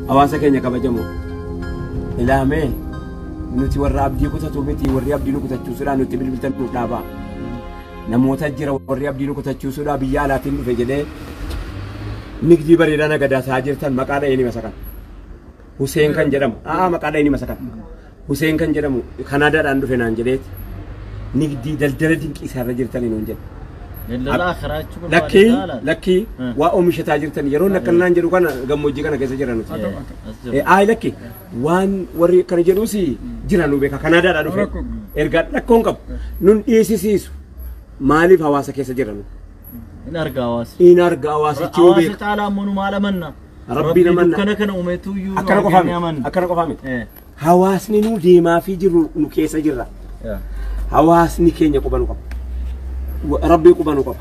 hawaasa keenya kabajamoo ilaamee nuti warra abdii kutatu miti warri abdii nu kutachuusuudhaan nutti bilbiltan nuuf dhaabaa namoota jira warri abdii nu kutachuusuudhaan biyya alaatiin dhufe jedhee nigdii bareedaa nagadaasaa jirtan maqaa dha'ee masakan Hussein kan jedhamu maqaa dha'ee masakan Hussein kan jedhamu Kanaadaadhaan dhufe naan jedheeti nigdii daldala dinqii isaarra jirtanii nuun jedhe Lucky waa oomishataa jirtan yeroo nakkanaan jedhu kana gammoojjii kana keessa jiran nuti Lucky waan warri kana jedhuusi jira nu beeka Kanaadaadhaan dhufe ergaa lakkoon qabu nun dhiyeessisiisu maaliif hawaasa keessa jiran in arga hawaasa hawaasa caalaa munu maala manna rabbiin amanna kana uumetu iyyuu akkana qofa miti hawaasni nu deemaa fi jirru nu keessa jirra hawaasni keenya qubanu qaba rabbii qubanu qaba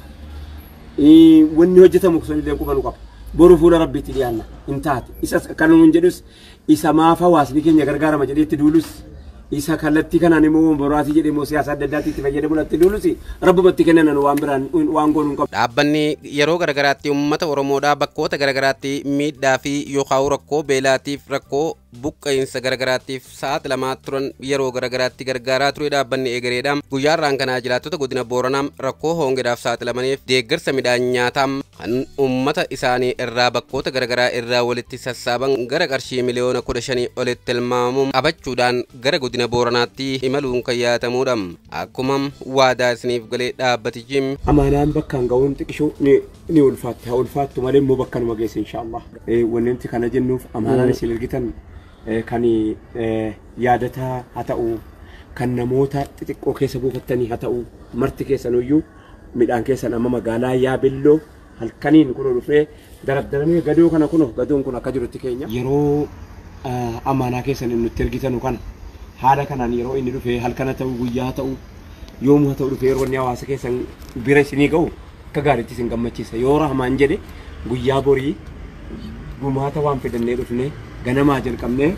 wanni hojjetamu kusanillee qubanu qaba boru fuula rabbiitti dhiyaanna hin taate isa kan nuun jedhus isa maaf hawaasni keenya gargaarama jedheetti duulus isa kallattii kanaan immoo boraatii jedhee moo siyaasa adda addaatti itti fayyadamu latti duulus rabbumatti kennan waan biraan waan goonuu qabu. Dhaabbanni yeroo garagaraatti uummata Oromoodhaa bakkoota garagaraatti miidhaa fi yookaan rakkoo beelaatiif rakkoo buqqa'insa garagaraatiif saaxilamaa turan yeroo garagaraatti gargaaraa ture dhaabbanni egereedhaan guyyaarraan kanaa jiraattota godina Booranaa rakkoo hongeedhaaf saaxilamaniif deeggarsa midhaan nyaataa kan uummata isaanii irraa bakkoota garagaraa irraa walitti sassaaban gara qarshii miliyoona 15 olitti tilmaamuun qabachuudhaan gara godina Booranaatti imaluun kan yaadatamudha. Akkuma waadaa isiniif galee dhaabbatichi amaanaan bakkaan ga'uun xiqqishuu ni ulfaattu malee immoo bakka numa geesse inshaallah wanti kana jennuuf amaanaan isin ergitan kan yaadataa haa ta'u kan namoota xixiqqoo keessa buufattanii haa ta'u marti keessanuyyuu midhaan keessan amma magaalaa Yaabelloo halkaniin kun dhufee darabdaramee gadoo kana gadoon kun akka jirutti keenya yeroo amaanaa keessan nutti ergitanu kana haala kanaan yeroo inni dhufee halkana ta'u guyyaa ta'u yoomuu ta'u dhufee yeroo inni hawaasa keessan bira isinii ga'u akka gaariitti isin gammachiisa yoo rahmaan jedhe guyyaa borii gumaata waan fedannee dhufne ganamaa jalqabnee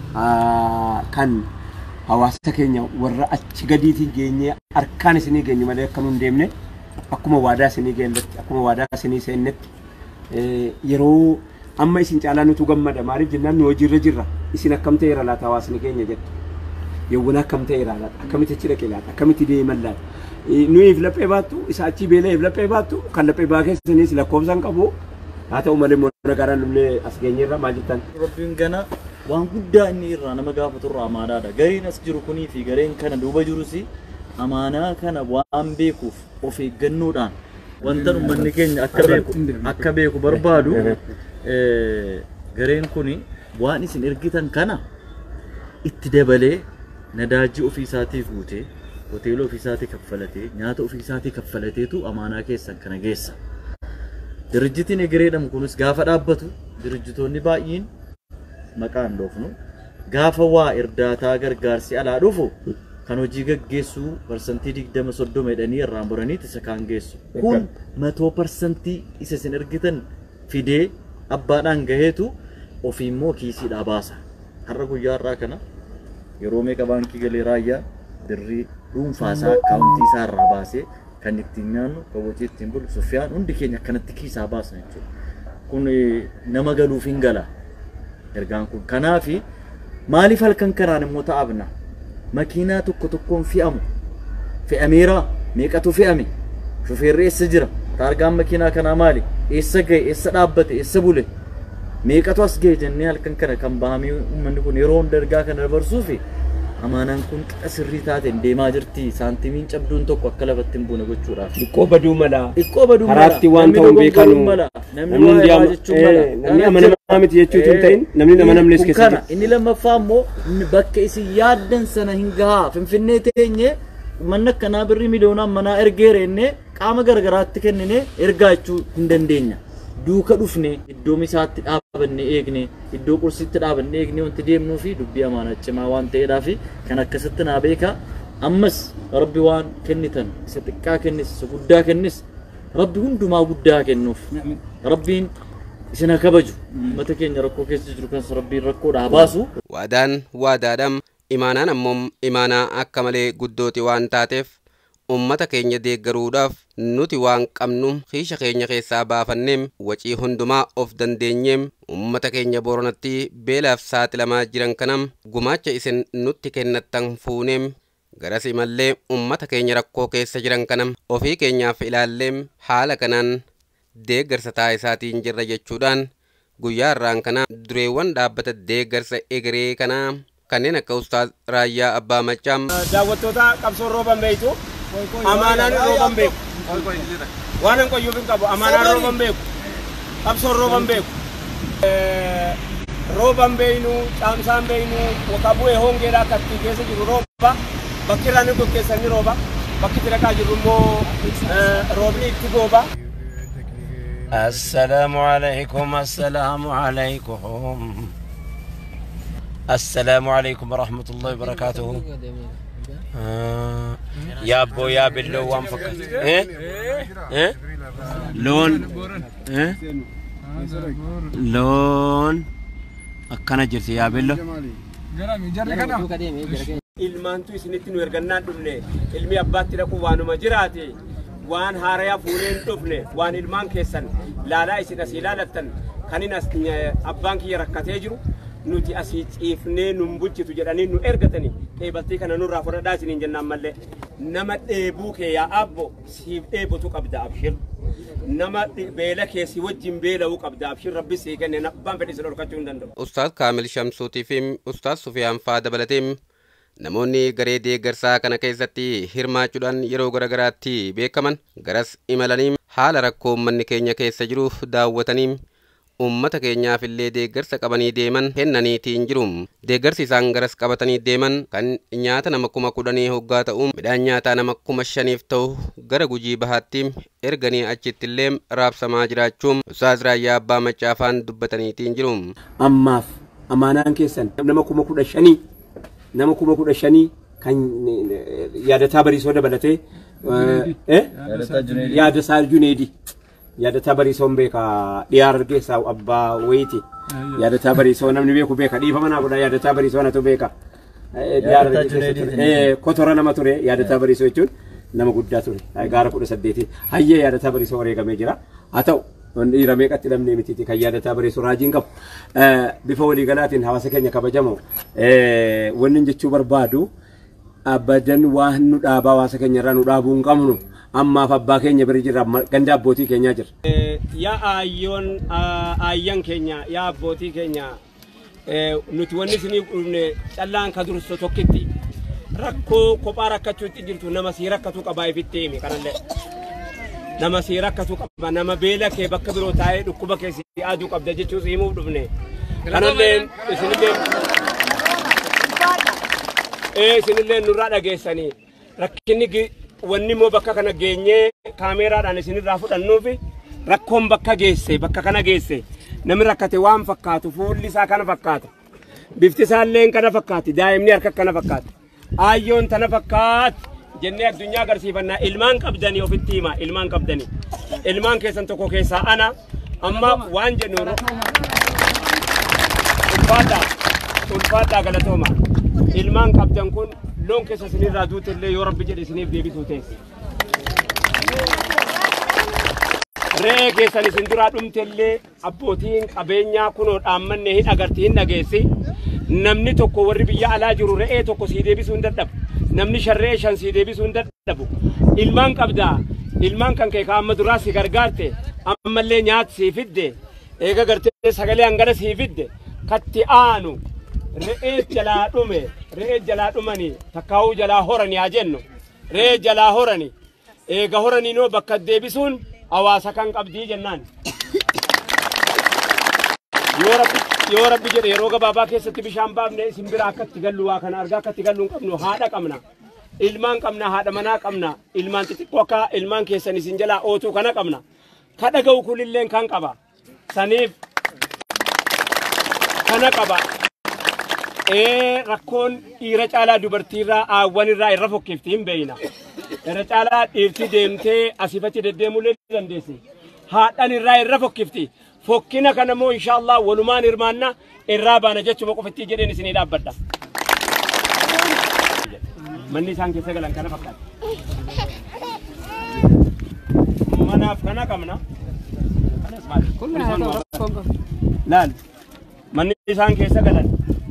kan hawaasa keenya warra achi gadiitiin geenyee harkaan isinii geenye malee akka nun deemne akkuma waadaa isinii geenyetti akkuma waadaa isinii seennetti yeroo amma isin caalaa nutu gammada maaliif jennaan nu hojiirra jirra isin akkam ta'eera laata hawaasni keenya jettu yawwan akkam ta'eera laata akkamitti achi dhaqee laata akkamitti deeman laata nuyiif laphee baattu isa achi beeleef laphee baattu kan laphee baa keessaniis lakkoofsan qabu haa ta'u malee moona garaan dhumne as geenyeerra maal jettan rabbiin gana waan guddaa inni irraa nama gaafatu irraa amaanaadha gariin as jiru kunii fi gareen kana duuba jirusi amaanaa kana waan beekuuf of eeggannoodhaan wanta uummanni keenya akka beeku barbaadu gareen kuni waan isin ergitan kana itti dabalee nadaajii ofii isaatiif guutee hoteela ofii isaatii kaffalatee nyaata ofii isaatii kaffalateetu amaanaa keessan kana geessa. Dirjitiin egereedhamu kunis gaafa dhaabbatu dirjitoonni baay'een maqaan dhoofnu gaafa waa irdaataa gargaarsi alaa dhufu kan hojii gaggeessuu parsantii 20-30 jedhanii irraan boraniiti isa kaan geessu. Kun 100% isa isin ergitan fidee abbaadhaan gaheetu ofii immoo kiisiidhaa baasa. Har'a guyyaa irraa kana yeroo meeqa baankii galee raayyaa birrii dhuunfaasaa akkaawuntii isaa irraa baasee kan ittiin nyaannu kabotii ittiin bulu Sufyaan hundi keenya akkanatti kiisaa baasna jechuudha. Kun nama galuuf hin gala ergaan kun. Kanaaf maaliif halkan kanaan immoo ta'abna makiinaa tokko tokkoon fe'ameera meeqatu fe'ame shofeerri eessa jira taargaan makiinaa kanaa maali eessa gahe eessa dhaabbate eessa bule meeqatu as gahe jennee halkan kana kan bahamee uummanni kun yeroo hunda ergaa kana dabarsuu fi amaanaan kun qixa sirrii taateen deemaa jirti saantimiin cabduun tokko akka lafatti hin buune gochuudhaaf xiqqoo baduu mala karaatti waan ta'uun beekanu namni amanamaa miti jechuutu hin ta'in namni nama namnes keessa jira inni lammaffaa immoo bakka isin yaaddan sana hin gahaa finfinnee teenye manna akkanaa birrii miliyoonaan manaa ergeerenne qaama gargaraatti kennine ergaa jechuu hin dandeenya. Duuka dhufne iddoo misaatti dhaabanne eegne iddoo qursitti dhaabanne eegne wanti deemnuu fi dubbii amaanaa cimaa waan ta'eedhaaf kan akkasitti naa beeka ammas rabbi waan kennitan isa xiqqaa kennis isa guddaa kennis rabbi hundumaa guddaa kennuuf rabbiin isina kabaju mata keenya rakkoo keessa jiru kan rabbiin rakkoodhaa baasu waadaan waadaadham imaanaan ammoo imaanaa akka malee guddooti waan taateef ummata keenya deeggaruudhaaf nuti waan qabnu xiisha keenya keessaa baafanneem wacii hundumaa of dandeenyeem ummata keenya Booranatti beelaaf saaxilamaa jiran kanam gumaacha isin nutti kennattan fuuneem garasi mallee ummata keenya rakkoo keessa jiran kanam ofii keenyaaf ilaalleem haala kanaan deeggarsa taasisaatiin jirra jechuudhaan guyyaa irraan kana dureewwan dhaabbata deeggarsa egeree kanaa kanneen akka Ustaaz Raayyaa Abbaa Machaam daawwattoota qabsoo rooban beektu amaanaan rooban beeku waan hin qoyyuuf hin qabu amaanaan rooban beeku qabsoo rooban beeku rooban beeynu caamsaan beeynu waka bu'ee hongeedhaa akkatti keessa jiru rooba bakki irraa ni gaggeessanii rooba bakki itti dhaqaa jirru immoo roobni itti gooba. السلام عليكم السلام عليكم السلام عليكم ورحمة الله وبركاته يا أبو يا بلو وان فكت لون لون أكنا جرسي يا بلو ilmaantu isinitti nu ergannaan dhufne ilmi abbaatti dhaqu waanuma jiraate waan haaraya fuuleen dhufne waan ilmaan keessan laalaa isin asii laalattan kanin abbaan kiyya rakkatee jiru nuti asii ciifnee nun bulchitu jedhanii nu ergatanii dheebaltii kana nurraa fudhadhaa isiniin jennaan mallee nama dheebuu kee yaa abbo siif dheebotu qabda abshir nama beela keessi wajjin beela'uu qabda abshir rabbi sii kenne abbaan fedhe isin dhorkachuu hin danda'u. Ustaaz Kaamil Shamsuutii fi Ustaaz Sufiyaan faa dabalateem namoonni garee deeggarsaa kana keessatti hirmaachuudhaan yeroo garagaraatti beekaman garas imalanii haala rakkoo uummanni keenya keessa jiruuf daawwatanii ummata keenyaaf illee deeggarsa qabanii deeman kennaniitiin jiru. Deeggarsi isaan garas qabatanii deeman kan nyaata nama 10,000 hoggaa ta'u midhaan nyaataa nama 5,000 ta'u gara Gujii Bahaatti erganii achitti illee raabsamaa jiraachuun Ustaaz Raayyaa Abbaa Machaafaan dubbataniitiin jiru. Ammaaf amaanaan keessan nama 15,000 nama 15,000 kan yaadataa bariisoo dabalatee yaadataa Juneedi yaadataa bariisoo beeka dhiyaar geessaa abbaa wayiiti yaadataa bariisoo namni beeku beeka dhiifama naa godha yaadataa bariisoo natu beeka dhiyaar kotora nama ture yaadataa bariisoo jechuun nama guddaa ture gaara 18 hayyee yaadataa bariisoo wareegamee jira haa ta'u dhiira meeqatti lamnee mitiiti kan yaadataa bariisoo raajiin qabu bifa waliigalaatiin hawaasa keenya kabajamoo wanni jechuu barbaadu abadan waan nu dhaabaa hawaasa keenya irraa nu dhaabuu hin qabnu ammaaf abbaa keenya bira jirra ganda abbootii keenyaa jira. Yaa ayyan keenya yaa abbootii keenya nuti wanni isiniif dhufne callaan ka durso tokkitti rakkoo kophaa rakkachuutti jirtu nama sii rakkatu qabaa ifitti himi kanallee nama sii rakkatu qaba nama beela kee bakka biroo taa'ee dhukkuba kee sii aduu qabda jechuus himuuf dhufne kanallee isinillee nurraa dhageessanii rakkinni wanni moo bakka kana geenyee kaameeraadhaan isinirraa fudhannuufi rakkoon bakka geesse bakka kana geesse namni rakkate waan fakkaatu fuulli isaa kana fakkaata bifti isaallee kana fakkaati daa'imni harka kana fakkaata ayyoon tana fakkaati jennee addunyaa agarsiifannaa ilmaan qabdanii ofitti hima ilmaan qabdanii ilmaan keessan tokko keessaa ana amma waan jennu ulfaadhaa galatooma ilmaan qabdan kun loon keessa isinirraa duutellee yoo rabbi jedhe isiniif deebisuu teesse. Re'ee keessan isin duraa dhumtellee abbootiin qabeenyaa kunoo dhaammanne hin agartii hin dhageessi. Namni tokko warri biyya alaa jiru re'ee tokko sii deebisuu hin dadhabu. Namni sharree shan sii deebisuu hin dadhabu. Ilmaan qabdaa ilmaan kan kee amma duraa si gargaarte ammallee nyaata sii fidde eega gartee sagalee hangana sii fidde katti aanu. Re'ee jalaa dhumanii takkaa'uu jalaa horanii haa jennu re'ee jalaa horanii eega horanii noo bakka deebisuun hawaasa kan qabdii jennaan yoo rabbi jedhe yeroo gabaabaa keessatti bishaan baafne isin bira akkatti gallu waa kana argaa akkatti gallu hin qabnu haadha qabna ilmaan qabna haadha manaa qabna ilmaan xixiqqoo akka ilmaan keessan isin jalaa ootuu kana qabna kadha ga'u kulilleen kan qaba saniif kana qaba. Rakkoon dhiira caalaa dubartiirraa aawwanirraa irra fokkifti hin beeyna. Irra caalaa dhiirti deemtee asiifatti deddeemullee dandeessi. Haadhan irra fokkifti. Fokkina kana moo inshaallah walumaan hirmaanna irraa baana jechuma qofatti jedheen isinii dhaabbadha. Manni isaan keessa galan kana fakkaata. مناف كنا كمنا لا من إنسان كيسا قدر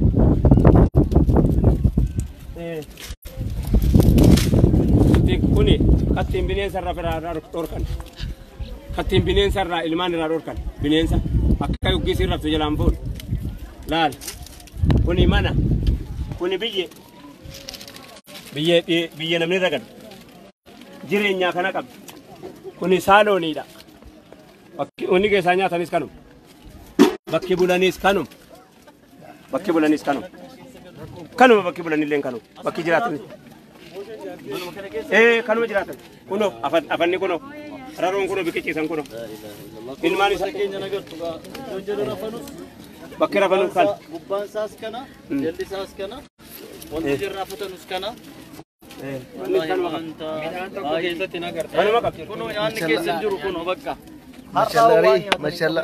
كوني كتيم بنين سر فرا روركان كتيم بنين سر إلمان روركان بنين سر أكيد يوكي سر في جلام فول لا كوني منا كوني بيجي نمني ركن جيرينيا كنا كم كوني سالو نيدا وني كيسانيا تانيس كانوا بكي بولانيس كانوا بكي بولانيس كانوا كانوا بكي بولاني لين كانوا بكي جراتني كانوا جراتني كنو أفني كنو رارون كنو بكي تيسان كنو إلماني سكين جناعك بكي رافنو كان بوبان ساس كنا جلدي ساس كنا وانتجر رافتن اسكنا والله أنت هاي ستنا كرت كنو يعني كيس الجرو كنو بكا ما شاء الله ما شاء الله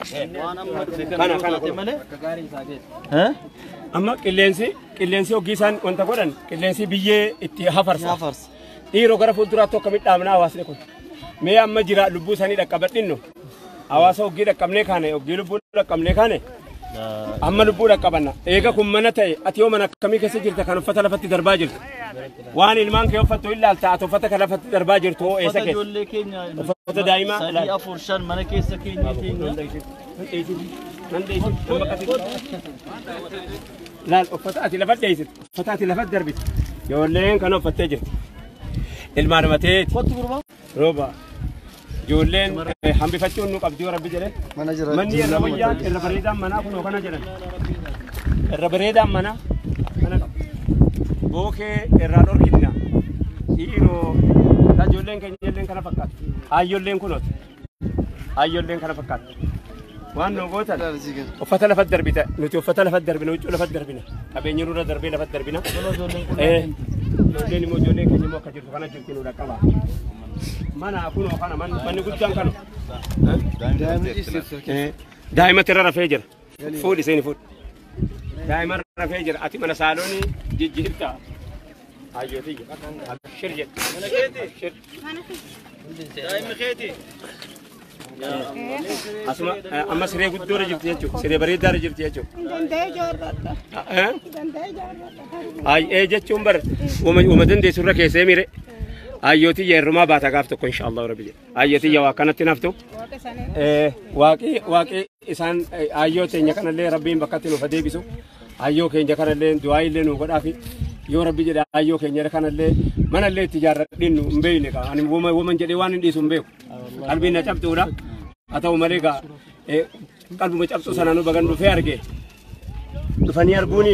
ها أما كلينسي وجيسان وانت قرن كلينسي بيجي اتحافرس إيرو كرا فولتراتو كميت أمنا واسلي كون مي أما جرا لبوساني دكابتينو أواسا وجي دكامني خانة وجي لبو دكامني خانة أما لبو دكابنا إيجا كمنا تاي أتيو منا كمي كسي جرت كانوا فتلا فت درباجر وان المان كيو فتو إلا التعاتو فتك لا فت درباجر تو إيسا كي فتو دايما لا أفرشان منا كيس كيني لا فتاتي لفت جيست فتاتي لفت دربي يولين كانوا فتجر المعلوماتات روبا يولين هم بفتون نقب ديو ربي جله مني الربيان الربريدام منا كنو كنا جلن الربريدام منا بوكي الرادور كنا إيرو لا يولين كنا فكات أيولين كنوت أيولين كنا فكات وان نقطة وفتلا فدر بيتا نتو فتلا فدر بينا وجولا فدر بينا أبي نيرورا دربي لا فدر بينا لين مو جولين كني مو كجير فانا جلتي نورا كلا ما أنا أكون أنا من نقول جان كانوا دائما ترى رفيجر فودي سيني فود دائما رفيجر أتي من سالوني جيجيرتا أيوة تيجي شرجت دائما خيتي أسمع أما سريع قدورة جبتي أشوف سريع بريد دار جبتي أشوف أي أجت شومبر ومدن دي سورة كيسة ميرة أيوتي يرما باتقافتو إن شاء الله ربي أيوتي يا واقعنا تنافتو واقع إنسان أيوتي نكنا لي ربي بكتينو فدي بيسو أيوك إن جكنا لي دعاء لي نقول أفي يو ربي جد أيوك إن جكنا لي من اللي تجارة دين مبينك أنا ومن جدي وان دي سمبيو قلبي نجاب تولا atau mereka kan bumecap susana nu bagan bufear ke tufani arguni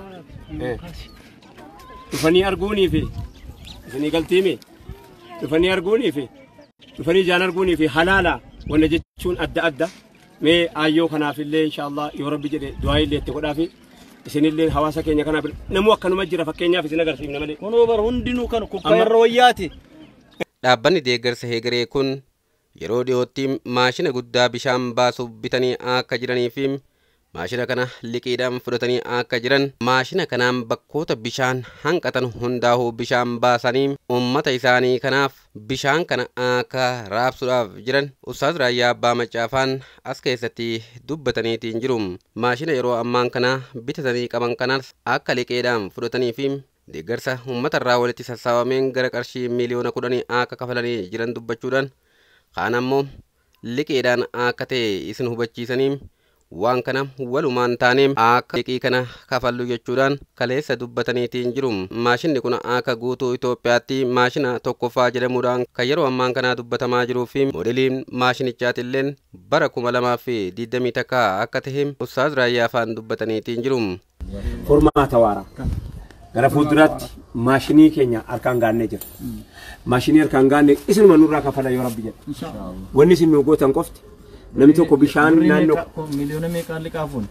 fi sini galtimi tufani janar arguni fi halala wala jechun adda me ayo kana fille inshallah ya rabbi jede duai le te kodafi isinille hawasa kenya kana namu akkanu majira fakkeenya fi sinagar simna male kuno bar hundinu kan ku kayroyati dhaabbanni deeggarsa heegaree kun yeroo dhiyootti maashina guddaa bishaan baasuuf bitanii akka jiranii fi maashina kana liqiidhaan fudhatanii akka jiran maashina kanaan bakkoota bishaan hanqatan hundaa'uu bishaan baasanii uummata isaanii kanaaf bishaan kana akka raabsuudhaaf jiran Ustaaz Raayyaa Abbaa Macaafaan as keessatti dubbataniitiin jiru. Maashina yeroo ammaan kana bitatanii qaban kanas akka liqiidhaan fudhatanii fi deeggarsa uummata irraa walitti sassaabameen gara qarshii miliyoona 10 akka kafalanii jiran dubbachuudhaan kaan ammoo liqiidhaan akka ta'e isin hubachiisanii waan kana walumaan taanee akka liqii kana kafallu jechuudhaan kaleessa dubbataniitiin jiru. Maashinni kun akka guutuu Itoophiyaatti maashina tokkoffaa jedhamuudhaan kan yeroo ammaan kana dubbatamaa jiruu fi moodeliin maashinichaatillee bara 2020 takka akka ta'e Ustaaz Raayyaa afaan dubbataniitiin jiru. Formaata waaraa gara fuulduraatti maashinii keenya harkaan gaannee jira. Maashinii harkaan gaanne isinuma nurraa kafala yoo rabbi jedha. Wanni isin nu gootan qofti namni tokko bishaan naannoo miliyoona meeqaan liqaafuun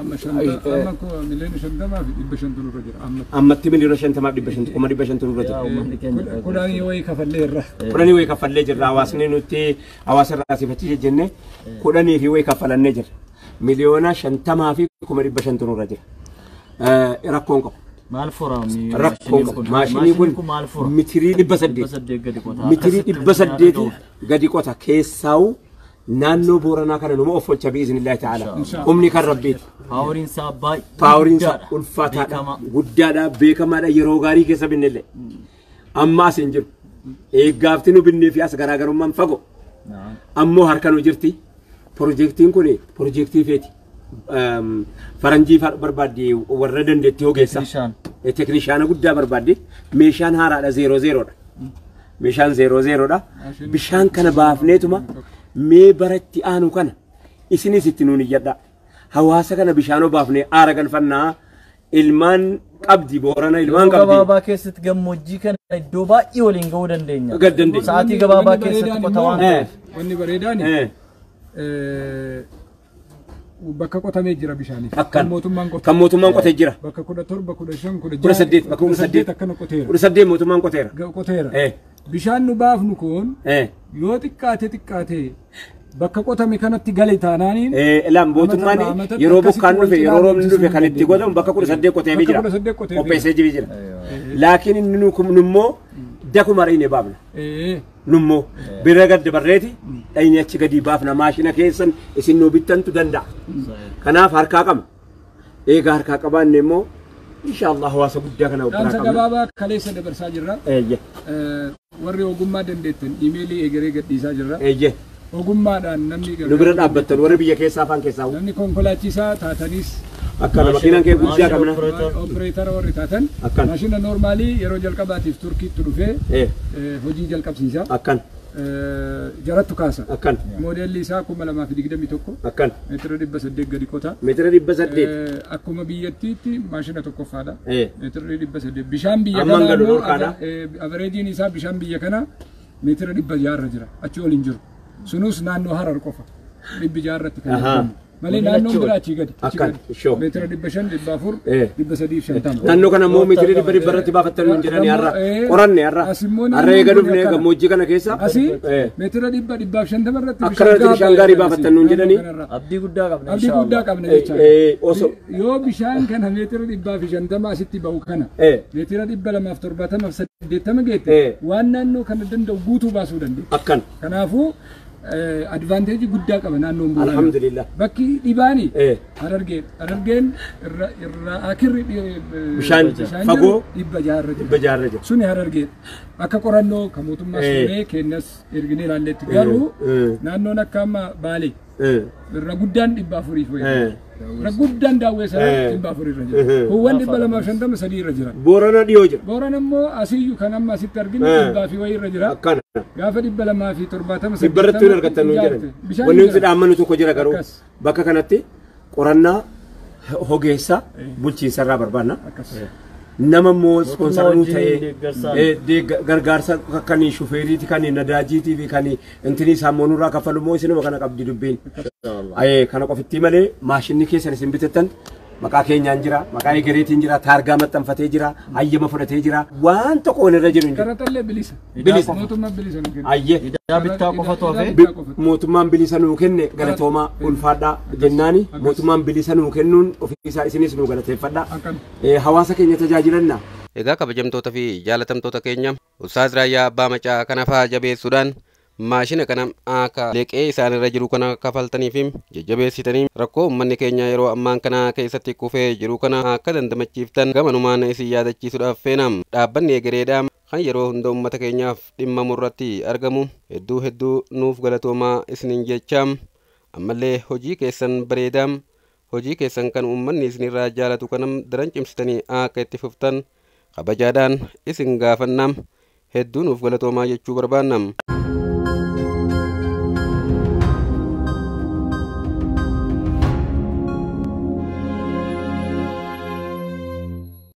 ammatti miliyoona 50 kuma 500 nurra jira. Kudhanii wayii kaffallee jirra. Hawaasni nuti hawaasa irraa sifachiise jenne kudhanii fi wayii kaffalannee jira. Miliyoona 50 fi kuma 500 nurra jira. Rakkoon qabu. maal foraami rakkoo maashinii kun maal fora mitirii 800 gadi qota mitirii 800 gadi qota keessaa'u naannoo Booranaa kana numa offolcha biiznillaahi ta'ala humni kan rabbiiti paaworiin isaa ulfaataadha guddaadha beekamaadha yeroo gaarii keessa binnillee amma as hin jiru eeggaafti nu binnee fi as garaagarummaan fagoo ammoo harka nu jirti piroojeektiin kun piroojeektii feeti faranjii barbaadde warra dandeetti ogeessa teeknishaana guddaa barbaadde meeshaan haaraadha 00 dha meeshaan 00 dha bishaan kana baafneetuma mee baratti aanu kana isinis itti nuun iyyadha hawaasa kana bishaanoo baafnee aara galfannaa ilmaan qabdi Boorana ilmaan qabdi gabaabaa keessatti gammoojjii kana iddoo baay'ee waliin ga'uu dandeenya sa'aatii gabaabaa keessatti qotawan wanni bareedaan bakka qotamee jira bishaanii kan mootummaan qotee jira bakka 17 15 18 bakka 18 akkana qoteera 18 mootummaan qoteera bishaan nu baafnu kun yoo xiqqaate bakka qotame kanatti gale taanaaniin lam mootummaan yeroo bokkaan dhufe yeroo roobni dhufe kan itti godhamu bakka 18 qotee jira qopheessee jira laakiin inni nu immoo dakuma reene baafna nummoo bira gadda barreeti dhayni achi gadi baafna maashina keessan isin nu bittantu danda'a kanaaf harkaa qabna eega harkaa qabaanne immoo inshallah hawaasa guddaa kana wajjin qabna gabaabaa kaleessa dabarsaa jirra warri ogummaa dandeettan iimeelii egeree gadhiisaa jirra ogummaadhaan namni nu bira dhaabbattan warri biyya keessaa afaan keessaa namni konkolaachisaa taatanis akkana makiinaan kee guddaa qabna opereetara warri taatan maashina noormaalii yeroo jalqabaatiif turkiitti dhufee hojii jalqabsiisa akkan jarattu kaasa akkan moodelli isaa 2021 akkan meetira 800 gadi qota meetira 800 akkuma biyyattiitti maashina tokkoffaadha meetira 800 bishaan biyya kana averejin isaa bishaan biyya kana meetira 600 jira achi ol hin jiru sunus naannoo Harar qofa 600 kan argamu malee naannoo biraatii gadi meetira 500 450 naannoo kana immoo meetira 100 irratti baafattan hin jedhani har'a qoranne har'a eega dhufne gammoojjii kana keessa meetira 150 irratti akka bishaan gaarii baafattan hin jedhani abdii guddaa qabna jecha yoo bishaan kana meetira 150 asitti ba'u kana meetira 270 80 geette waan naannoo kana danda'u guutuu baasuu dandeenya akkan kanaafuu advantage guddaa qaba naannoon Booranaa alhamdulillah bakki dhibaani Harargeen irra akirri bishaan fagoo 600 jira suni Harargeen akka qorannoo kan mootummaa suuree kennas erginee ilaalletti garuu naannoon akka amma Baalee irra guddaan 400 fo'ee irra guddaan daawweessa 400 irra jira kuwwan 253 irra jira Boorana dhiyoo jira Boorana immoo asiyyu kan amma asitti arginu 400 irra jira gaafa 270 sibbarratti hin argattan nu jedhan wanni nuti dhaammannu tokko jira garuu bakka kanatti qorannaa hogeessa bulchiinsa irraa barbaanna nama immoo ispoonsarii ta'ee gargaarsa kan shufeeriiti kan nadaajiitii fi kan intini saammoonuu irraa kaffalu immoo isinuma kana qabdi dubbiin kana qofittii malee maashinni keessan isin bitattan maqaa keenyaan jira maqaa egereetiin jira taargaa maxxanfatee jira hayyama fudhatee jira waan tokko irra jiru karatallee bilisa mootummaan bilisa nu kenne ayye bittaa qofatu hafe mootummaan bilisa nuu kenne galatoomaa ulfaadhaa jennaani mootummaan bilisa nuu kennuun ofiisaa isinis nuu galateeffadhaa hawaasa keenya tajaajilanna egaa kabajamtoota fi jaalatamtoota keenya Ustaaz Raayyaa Abbaa Macaa kana fa'aa jabeessuudhaan maashina kana akka leqee isaan irra jiru kana kafaltanii fi jajjabeessitanii rakkoo uummanni keenya yeroo ammaan kana keessatti kufee jiru kana akka dandamachiiftan gamanumaan isin yaadachiisuudhaaf feenam dhaabbanni egereedhaa kan yeroo hunda uummata keenyaaf dhimmamu irratti argamu hedduu nuuf galatoomaa isiniin jechaa ammallee hojii keessan bareedaa hojii keessan kan uummanni isinirraa jaalatu kanam daran cimsitanii akka itti fuftan kabajaadhaan isin gaafannam hedduu nuuf galatoomaa jechuu barbaannam.